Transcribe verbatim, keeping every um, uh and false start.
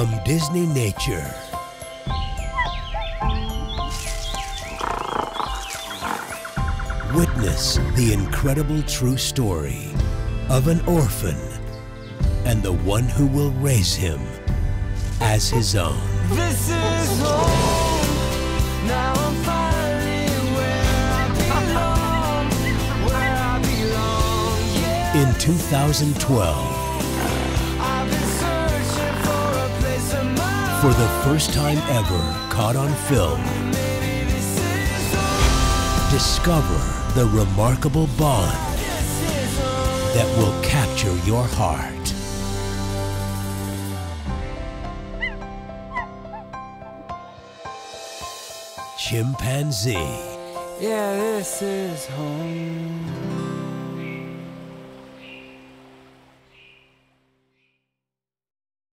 From Disneynature. Witness the incredible true story of an orphan and the one who will raise him as his own. This is home. Now I'm finally where I belong, where I belong. Yeah. In two thousand twelve, I've been searching for a place of my own. for the first time ever caught on film, Maybe this is home. discover the remarkable bond This is home. that will capture your heart. Chimpanzee. Yeah, this is home.